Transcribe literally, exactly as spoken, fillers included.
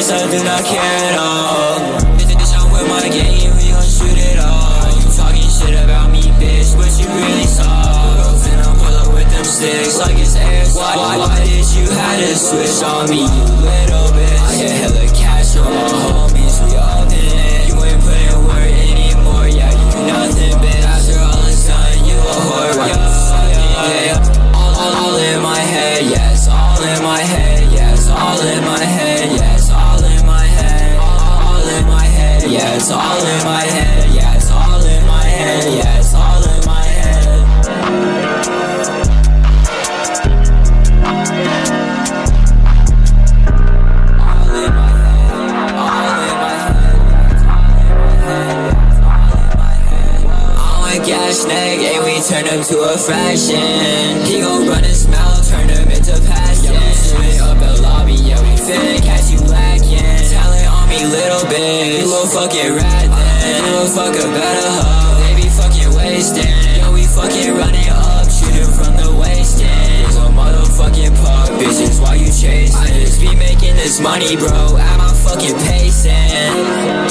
face, I do not care at all. Bitch, I'm with my gang, we gon' shoot it all. You talking shit about me, bitch, what you really saw? Finna pull up with them sticks like it's airsoft. Why, why, why did you have to switch on me, you little bitch? I get hella cash on my homies, we all in it. You ain't putting work anymore, yeah, you do nothing, bitch. After all it's done, you a whore, right? Yeah, yeah. All, all, all in my head, yes, all in my head, yes, all in my head, yes, all in my head, all, all in my head, yes, all in my head, yes, all in my head, yes, all in my head. All in my head, all in my head, all in my head. I'm a gas nigga, and we turn him to a fraction. He gon' run his mouth, turn him into passion. Yeah, we sitting up in lobby, yeah, we finna catch you lacking. Talent on me, little bitch, you little fucking rat then. You a fuck a better hoe, they be fucking wasting. Yo, we fucking running up, shooting from the waist in. So motherfucking punk, bitches, why you chasing? I just be making this money, bro, at my fucking pacing.